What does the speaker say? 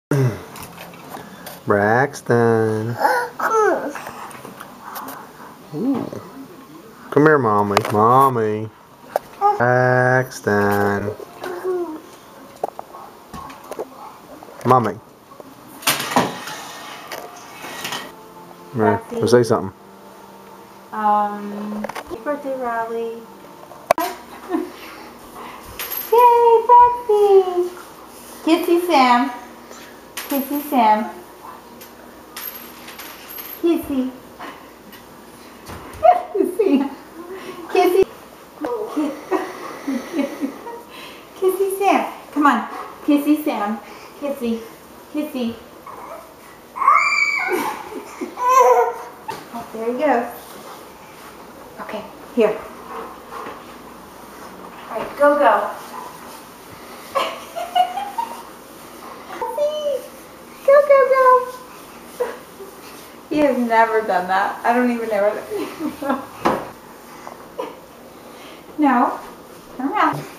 Braxton. Ooh. Come here, mommy. Mommy. Braxton. Mommy. Right. Say something. Happy birthday, Riley. Yay, Braxy. Kissy Sam. Kissy Sam. Kissy. Kissy. Kissy. Kissy Sam. Come on. Kissy Sam. Kissy. Kissy. Oh, there he goes. Okay, here. All right, go, go. Go, go, go. He has never done that. I don't even know what. No. Turn around.